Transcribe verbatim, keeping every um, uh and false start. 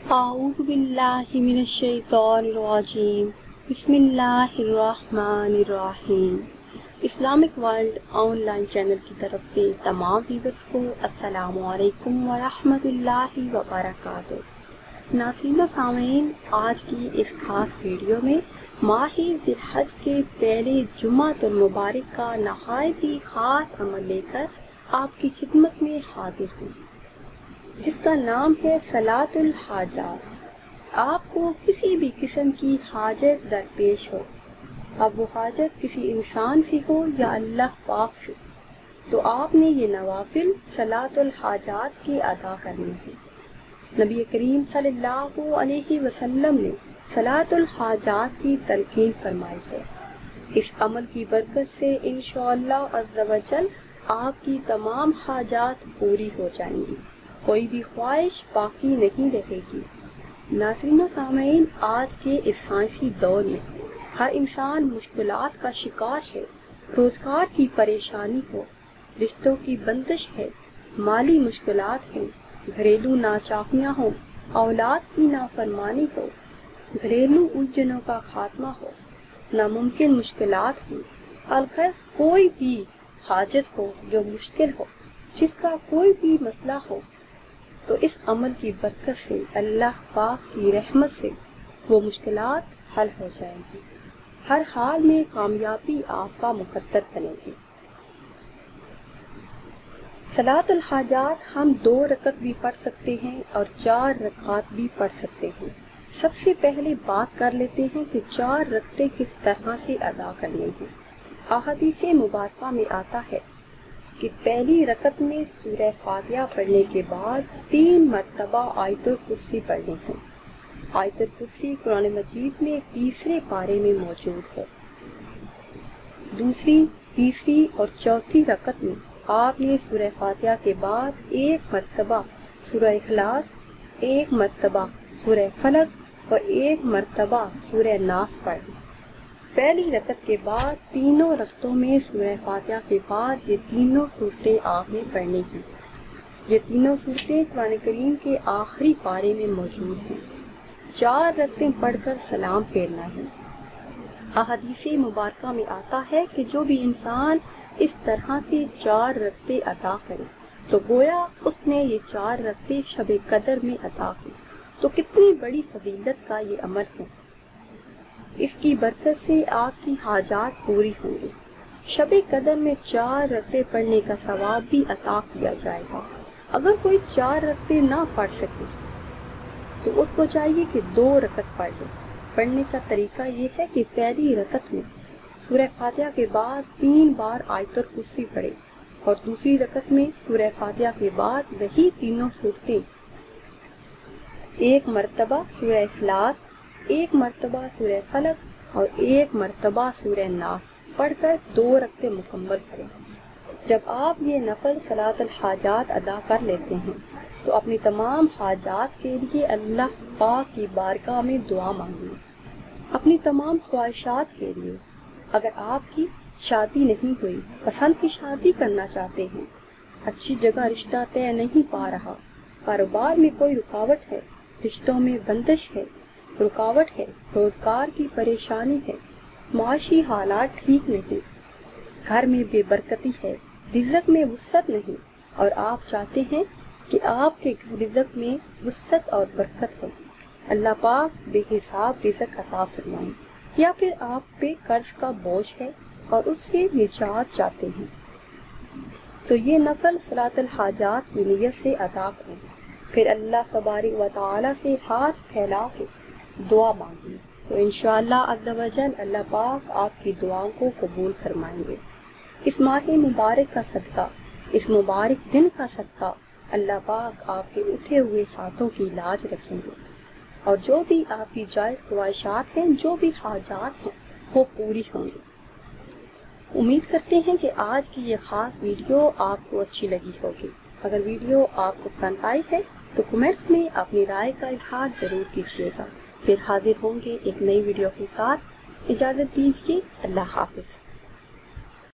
اعوذ باللہ من الشیطان الرجیم بسم اللہ الرحمن الرحیم۔ Islamic world online channel کی طرف سے تمام ویورز کو السلام علیکم ورحمۃ اللہ وبرکاتہ۔ ناظرین و سامعین، آج کی اس خاص ویڈیو میں ماہ ذی الحج کے پہلے جمعۃ المبارک کا نہایت ہی خاص عمل لے کر آپ کی خدمت میں حاضر ہوں، جس کا نام ہے صلاۃ الحاجات۔ آپ کو کسی بھی قسم کی حاجت درپیش ہو، اب وہ حاجت کسی انسان سے ہو یا اللہ پاک سے، تو آپ نے یہ نوافل صلاۃ الحاجات کے ادا کرنے ہیں۔ نبی کریم صلی اللہ علیہ وسلم نے صلاۃ الحاجات کی تلقین فرمائی ہے۔ اس عمل کی برکت سے انشاءاللہ عز و جل آپ کی تمام حاجات پوری ہو جائیں گی، کوئی بھی خواہش باقی نہیں رہے گی۔ ناظرین و سامعین، آج کے اس سائنسی دور میں ہر انسان مشکلات کا شکار ہے۔ روزگار کی پریشانی ہو، رشتوں کی بندش ہے، مالی مشکلات ہیں، گھریلو ناچاکیاں ہوں، اولاد کی نافرمانی ہو، گھریلو الجھنوں کا خاتمہ ہو، ناممکن مشکلات ہوں، الغرض کوئی بھی حاجت ہو جو مشکل ہو، جس کا کوئی بھی مسئلہ ہو، تو اس عمل کی برکت سے اللہ پاک کی رحمت سے وہ مشکلات حل ہو جائیں گی۔ ہر حال میں کامیابی آپ کا مقدر بنے گی۔ صلاۃ الحاجات ہم دو رکعت بھی پڑھ سکتے ہیں اور چار رکعات بھی پڑھ سکتے ہیں۔ سب سے پہلے بات کر لیتے ہیں کہ چار رکعتیں کس طرح سے ادا کرنی ہیں۔ احادیث مبارکہ میں آتا ہے کہ پہلی رکعت میں سورہ فاتحہ پڑھنے کے بعد تین مرتبہ آیت الکرسی پڑھنی ہے۔ آیت الکرسی قرآن مجید میں تیسرے پارے میں موجود ہے۔ دوسری، تیسری اور چوتھی رکعت میں آپ نے سورہ فاتحہ کے بعد ایک مرتبہ سورہ اخلاص، ایک مرتبہ سورہ فلق اور ایک مرتبہ سورہ ناس پڑھی۔ پہلی رکعت کے بعد تینوں رکعتوں میں سورہ فاتحہ کے بعد یہ تینوں صورتیں آپ نے پڑھنی ہیں۔ یہ تینوں صورتیں قرآن کریم کے آخری پارے میں موجود ہیں۔ چار رکعتیں پڑھ کر سلام پھیرنا ہے۔ احادیث مبارکہ میں آتا ہے کہ جو بھی انسان اس طرح سے چار رکعتیں ادا کرے تو گویا اس نے یہ چار رکعتیں شب قدر میں ادا کی۔ تو کتنی بڑی فضیلت کا یہ عمل ہے۔ اس کی برکت سے آپ کی حاجات پوری ہوں گی۔ شب قدر میں چار رکعتیں پڑھنے کا ثواب بھی عطا کیا جائے گا۔ اگر کوئی چار رکعتیں نہ پڑھ سکے تو اس کو چاہیے کہ دو رکعت پڑھ لے۔ پڑھنے کا طریقہ یہ ہے کہ پہلی رکعت میں سورہ فاتحہ کے بعد تین بار آیت الکرسی پڑھے اور دوسری رکعت میں سورہ فاتحہ کے بعد وہی تینوں صورتیں، ایک مرتبہ سورہ اخلاص، ایک مرتبہ سورہ فلق اور ایک مرتبہ سورہ ناس پڑھ کر دو رکعتیں مکمل کریں۔ جب آپ یہ نفل صلاۃ الحاجات ادا کر لیتے ہیں تو اپنی تمام حاجات کے لیے اللہ پاک کی بارگاہ میں دعا مانگیں، اپنی تمام خواہشات کے لیے۔ اگر آپ کی شادی نہیں ہوئی، پسند کی شادی کرنا چاہتے ہیں، اچھی جگہ رشتہ طے نہیں پا رہا، کاروبار میں کوئی رکاوٹ ہے، رشتوں میں بندش ہے، رکاوٹ ہے، روزگار کی پریشانی ہے، معاشی حالات ٹھیک نہیں، گھر میں بے برکتی ہے، رزق میں وسعت نہیں، اور آپ چاہتے ہیں کہ آپ کے رزق میں وسعت اور برکت ہو، اللہ پاک بے حساب رزق عطا فرمائیں، یا پھر آپ پہ قرض کا بوجھ ہے اور اس سے نجات چاہتے ہیں، تو یہ نفل صلاۃ الحاجات کی نیت سے ادا کریں۔ پھر اللہ تبارک و تعالیٰ سے ہاتھ پھیلا کے دعا مانگیں تو انشاءاللہ عز و جل اللہ پاک آپ کی دعاؤں کو قبول فرمائیں گے۔ اس ماہ مبارک کا صدقہ، اس مبارک دن کا صدقہ اللہ پاک آپ کے اٹھے ہوئے ہاتھوں کی لاج رکھیں گے، اور جو بھی آپ کی جائز خواہشات ہیں، جو بھی حاجات ہیں، وہ پوری ہوں گی۔ امید کرتے ہیں کہ آج کی یہ خاص ویڈیو آپ کو اچھی لگی ہوگی۔ اگر ویڈیو آپ کو پسند آئی ہے تو کمنٹس میں اپنی رائے کا اظہار ضرور کیجیے گا۔ پھر حاضر ہوں گے ایک نئی ویڈیو کے ساتھ۔ اجازت دیجیے، اللہ حافظ۔